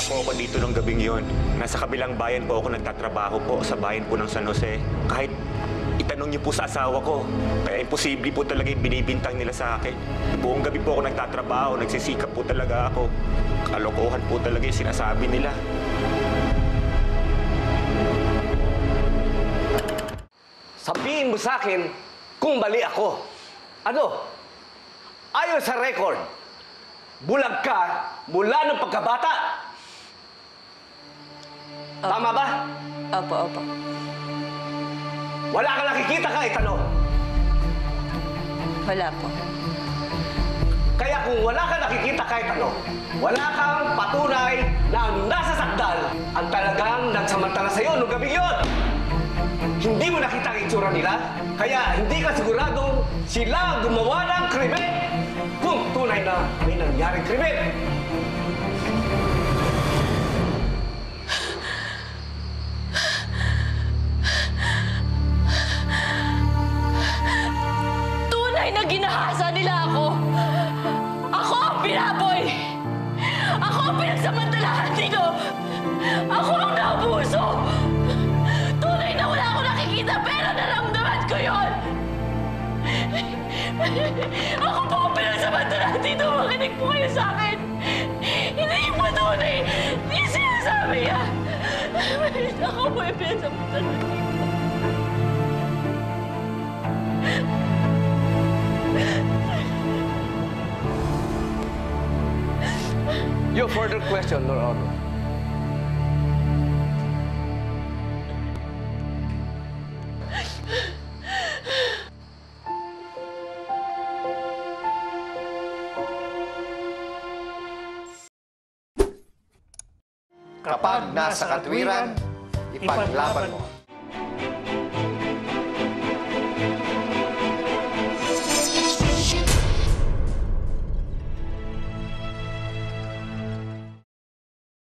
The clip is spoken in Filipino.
po ako dito ng gabing yon. Nasa kabilang bayan po ako nagtatrabaho po sa bayan po ng San Jose. Kahit itanong niyo po sa asawa ko, kaya imposible po talaga yung binibintang nila sa akin. Buong gabi po ako nagtatrabaho, nagsisikap po talaga ako. Kalokohan po talaga yung sinasabi nila. Sabihin mo sa akin kung mali ako. Ano? Ayon sa record, bulag ka mula ng pagkabata. Tama ba? Opo, opo. Wala kang nakikita kahit ano. Wala po. Kaya kung wala kang nakikita kahit ano, wala kang patunay na ang nasa sakdal ang talagang nagsamantala sa'yo noong gabi yun. Hindi mo nakita ang itsura nila, kaya hindi ka siguradong sila gumawa ng krimen kung tunay na may nangyaring krimen. Tunay na ginahasa nila ako! Ako ang binaboy! Ako ang pinagsamantalahan dito! Ako ang naabuso! Tunay na wala akong nakikita pero naramdaman ko yun! Ako po ang pinagsamantalahan dito! Makinig po kayo sa akin! Hindi yung patunay! Hindi yung sinasabi niya! Ako po yung pinagsamantalahan dito! Your further question, Your Honor. Kapag nasa katwiran, ipaglaban mo.